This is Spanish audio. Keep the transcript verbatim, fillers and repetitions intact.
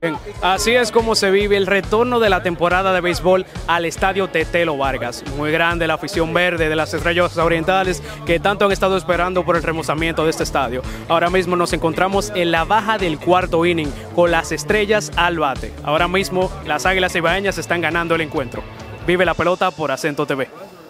Bien, así es como se vive el retorno de la temporada de béisbol al estadio Tetelo Vargas. Muy grande la afición verde de las Estrellas Orientales que tanto han estado esperando por el remozamiento de este estadio. Ahora mismo nos encontramos en la baja del cuarto inning con las Estrellas al bate. Ahora mismo las Águilas Ibaeñas están ganando el encuentro. Vive la pelota por Acento T V.